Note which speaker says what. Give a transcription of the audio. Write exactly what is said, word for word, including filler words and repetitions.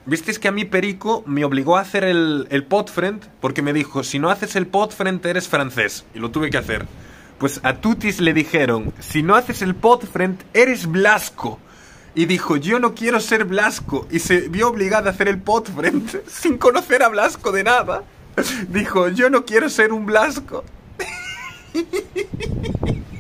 Speaker 1: Visteis que a mí Perico me obligó a hacer el, el podfriend porque me dijo, si no haces el podfriend eres francés. Y lo tuve que hacer. Pues a Tutis le dijeron, si no haces el podfriend eres Blasco. Y dijo, yo no quiero ser Blasco. Y se vio obligada a hacer el podfriend sin conocer a Blasco de nada. Dijo, yo no quiero ser un Blasco.